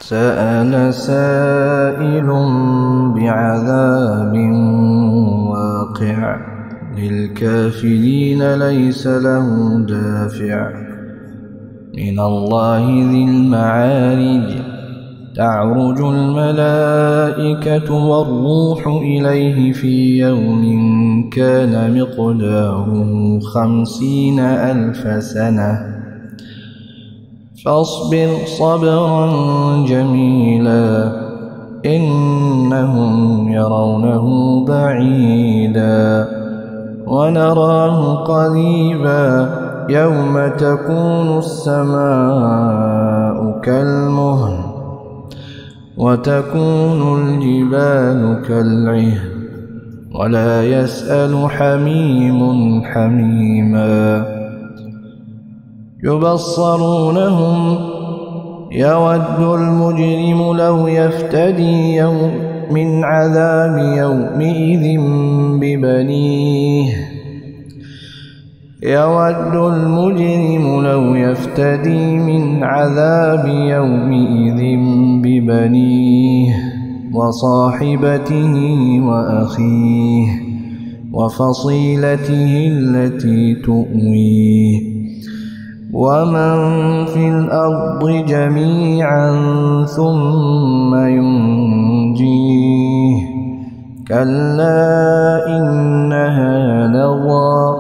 سأل سائل بعذاب واقع للكافرين ليس له دافع من الله ذي المعارج تعرج الملائكة والروح إليه في يوم كان مقداره 50,000 سنة فاصبر صبرا جميلا إنهم يرونه بعيدا ونراه قريبا يوم تكون السماء كالمهل وتكون الجبال كالعهن ولا يسأل حميم حميما يبصرونهم يود المجرم لو يفتدي من عذاب يومئذ ببنيه يود المجرم لو يفتدي من عذاب يومئذ ببنيه وصاحبته وأخيه وفصيلته التي تؤويه ومن في الأرض جميعا ثم ينجيه كلا إنها لظى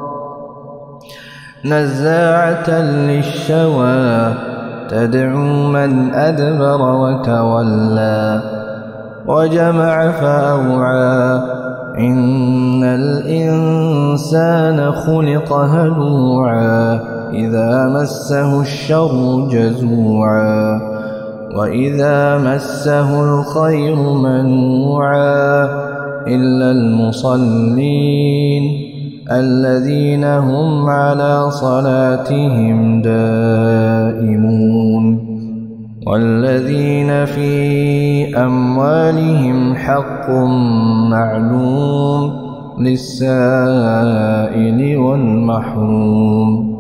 نزاعة للشوى تدعو من أدبر وتولى وجمع فأوعى إن الإنسان خلق هلوعا إذا مسه الشر جزوعا وإذا مسه الخير منوعا إلا المصلين الذين هم على صلاتهم دائمون والذين في أموالهم حق معلوم للسائل والمحروم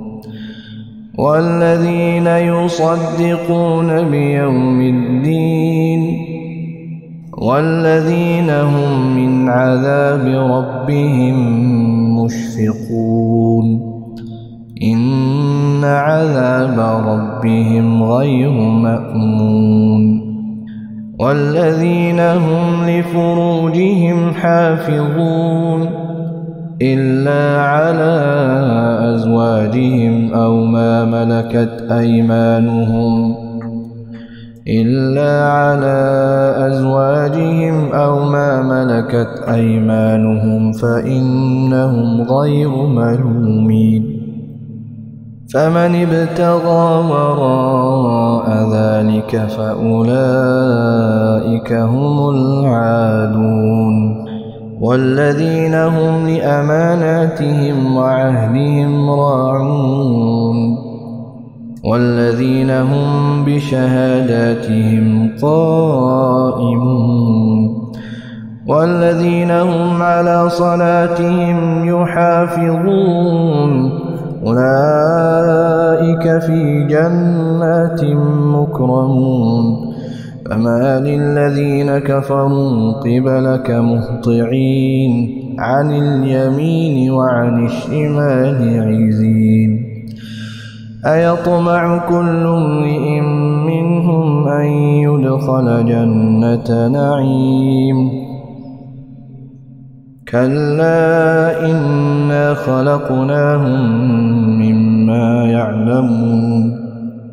والذين يصدقون بيوم الدين والذين هم من عذاب ربهم مشفقون إن عذاب ربهم غير مأمون والذين هم لفروجهم حافظون إلا على أزواجهم أو ما ملكت أيمانهم فإنهم غير ملومين فمن ابتغى وراء ذلك فأولئك هم العادون والذين هم لأماناتهم وعهدهم راعون والذين هم بشهاداتهم قائمون والذين هم على صلاتهم يحافظون أولئك في جنات مكرمون فما للذين كفروا قبلك مهطعين عن اليمين وعن الشمال عزين أيطمع كل امرئ منهم أن يدخل جنة نعيم كلا إنا خلقناهم مما يعلمون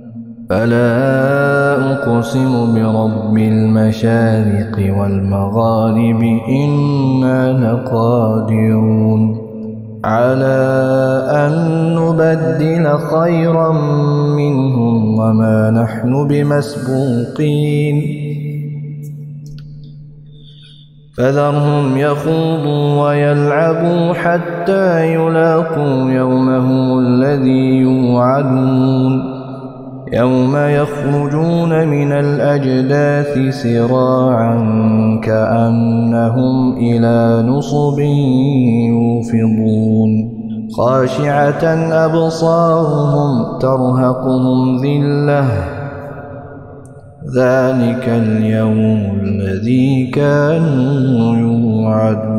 فلا أقسم برب المشارق والمغارب إنا لقادرون على أن نبدل خيرا منهم وما نحن بمسبوقين فذرهم يخوضوا ويلعبوا حتى يلاقوا يومهم الذي يوعدون يوم يخرجون من الأجداث سراعا كأنهم إلى نصب يوفضون خاشعة أبصارهم ترهقهم ذلك اليوم الذي كانوا يوعدون.